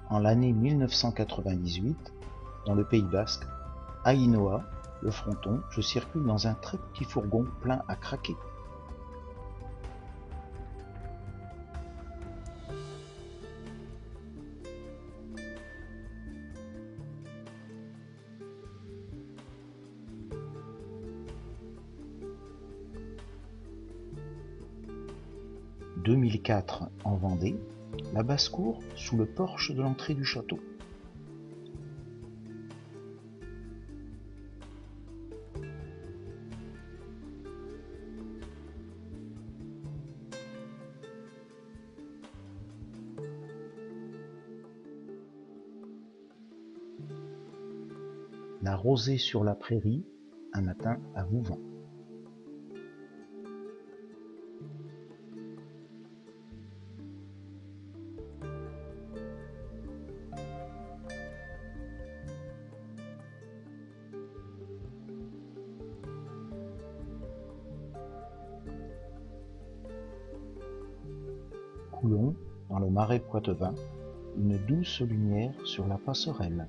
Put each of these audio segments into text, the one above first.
En l'année 1998, dans le Pays basque, à Ainhoa, le Fronton, je circule dans un très petit fourgon plein à craquer. « 2004 en Vendée, la basse-cour sous le porche de l'entrée du château. La rosée sur la prairie, un matin à Vouvant. Coulon, dans le marais poitevin, une douce lumière sur la passerelle.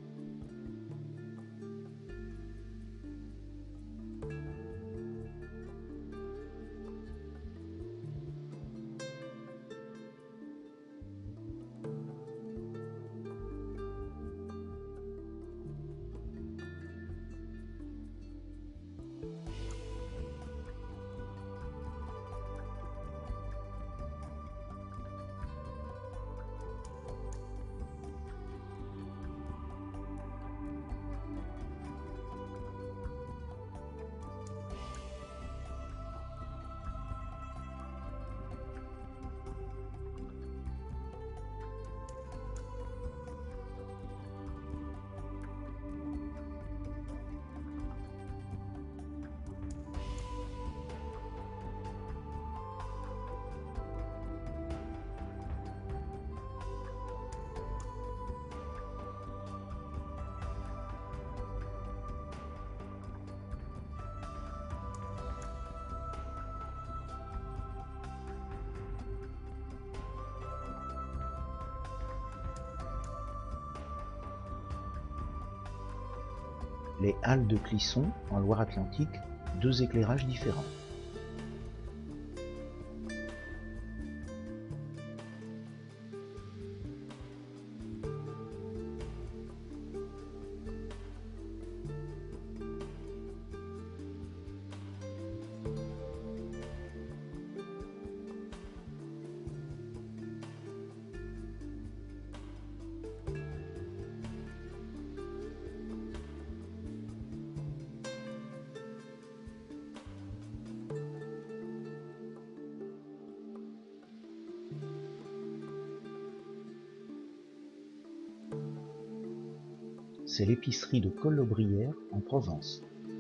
Les Halles de Clisson, en Loire-Atlantique, deux éclairages différents. C'est l'épicerie de Collobrières en Provence.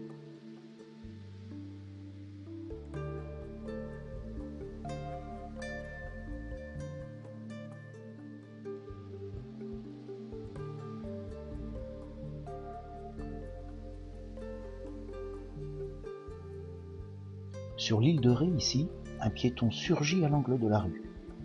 Sur l'île de Ré, ici, un piéton surgit à l'angle de la rue.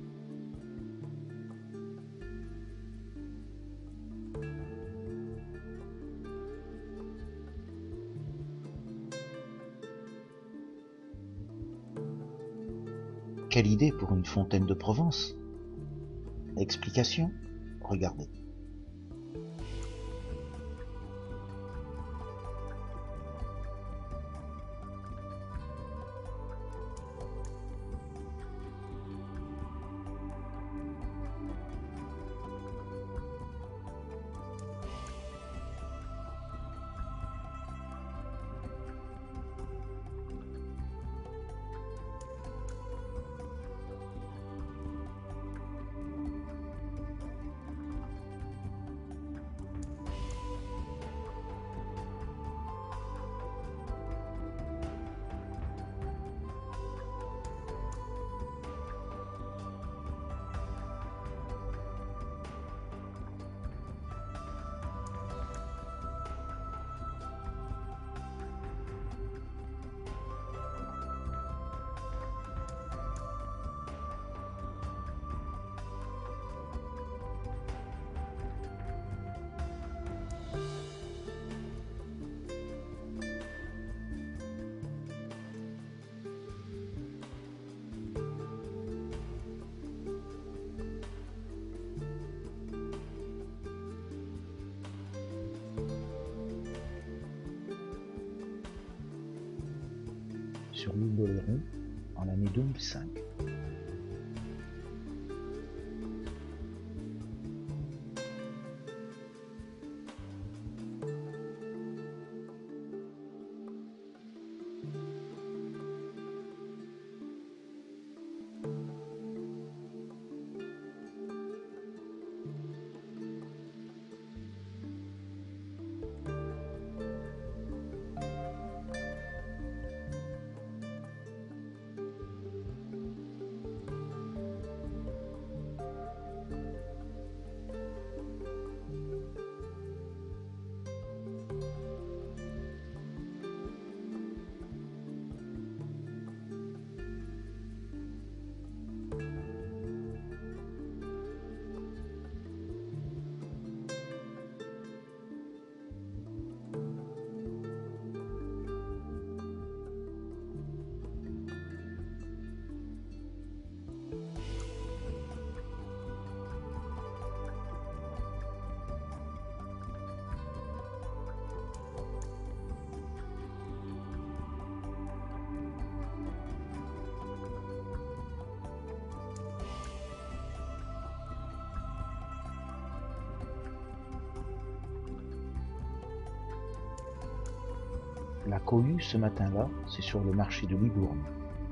Quelle idée pour une fontaine de Provence! Explication? Regardez. sur l'île d'Oléron en l'année 2005. La cohue ce matin-là, c'est sur le marché de Libourne.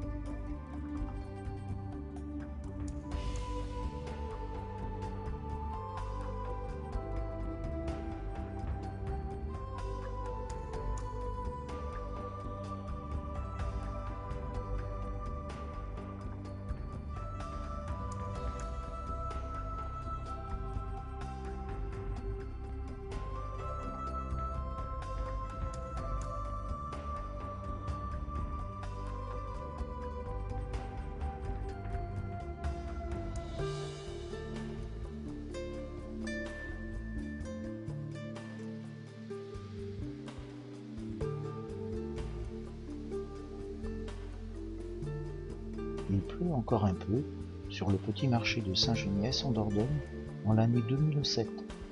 Il pleut encore un peu sur le petit marché de Saint-Geniès en Dordogne en l'année 2007.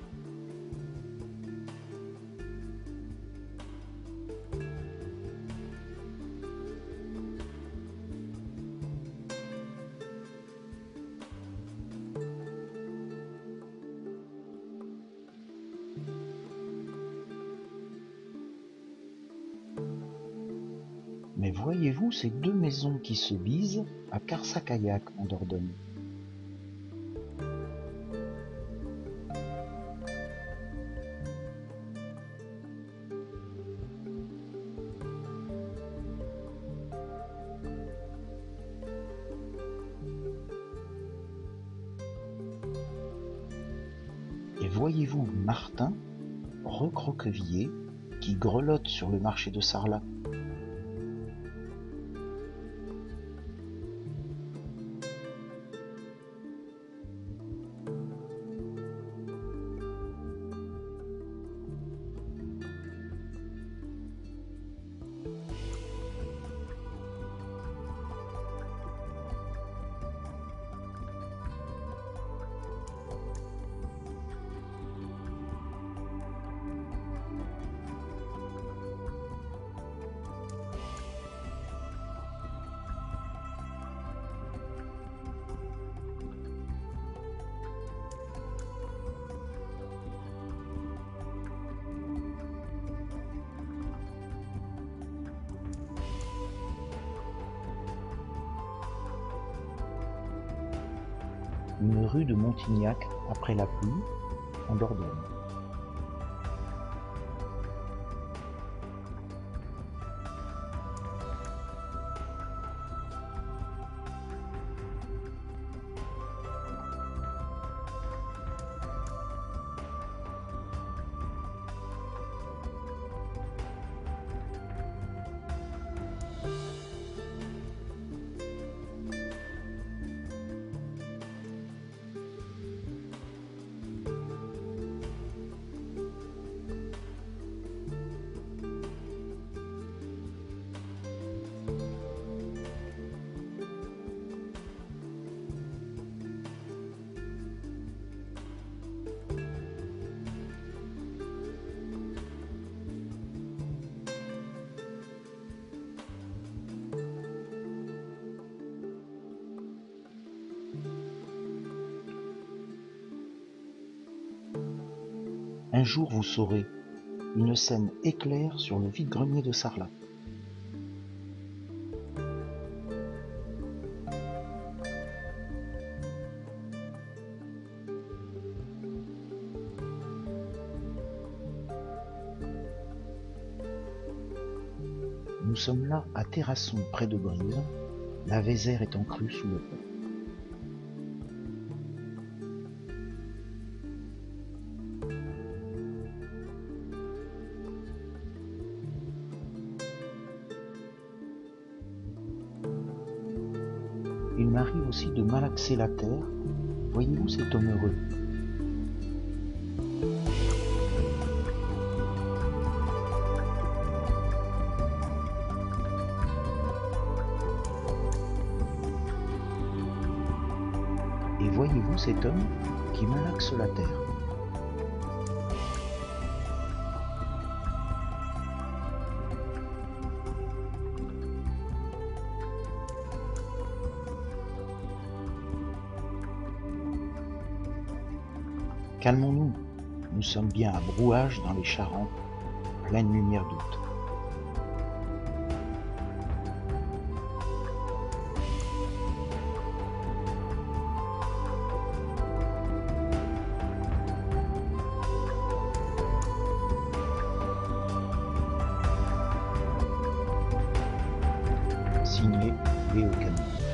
Mais voyez-vous ces deux maisons qui se bisent à Carsacaillac en Dordogne? Et voyez-vous Martin, recroquevillé, qui grelotte sur le marché de Sarlat? Une rue de Montignac après la pluie, en Dordogne. Un jour vous saurez, une scène éclaire sur le vide-grenier de Sarlat. Nous sommes là à Terrasson, près de Brise. La Vézère est en crue sous le pont. Il m'arrive aussi de malaxer la terre. Voyez-vous cet homme heureux? Et voyez-vous cet homme qui malaxe la terre? Calmons-nous, nous sommes bien à Brouage dans les Charentes, pleine lumière d'août. Signé Léo Camus.